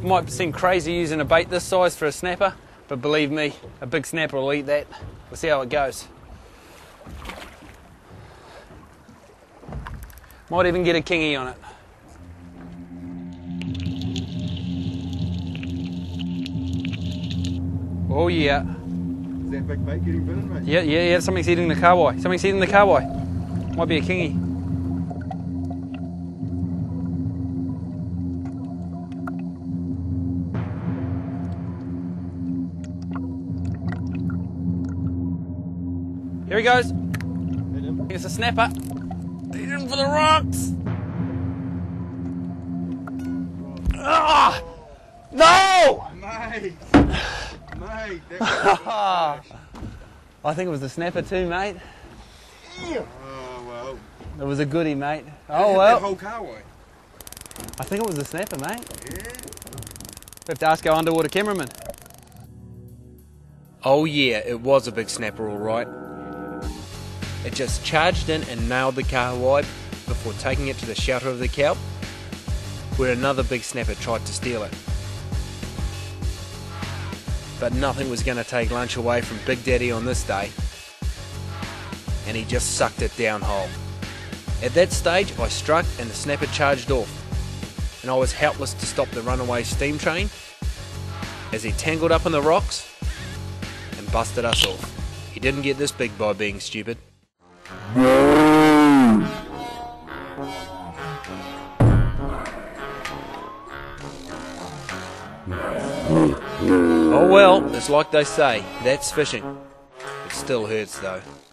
Might seem crazy using a bait this size for a snapper, but believe me, a big snapper will eat that. We'll see how it goes. Might even get a kingy on it. Oh yeah. Is that big bait getting bitten, mate? Yeah, something's eating the carboy. Something's eating the carboy. Might be a kingy. Here he goes. It's a snapper. He's in for the rocks. Ah! No! Mate! Mate, that I think it was a snapper too, mate. Oh, well. It was a goodie, mate. Oh, Oh, well. That whole carway. I think it was a snapper, mate. Yeah. We have to ask our underwater cameraman. Oh yeah, it was a big snapper, all right. It just charged in and nailed the kahawai before taking it to the shelter of the kelp, where another big snapper tried to steal it. But nothing was going to take lunch away from Big Daddy on this day, and he just sucked it down whole. At that stage, I struck and the snapper charged off, and I was helpless to stop the runaway steam train as he tangled up in the rocks and busted us off. He didn't get this big by being stupid. Oh well, it's like they say, that's fishing. It still hurts though.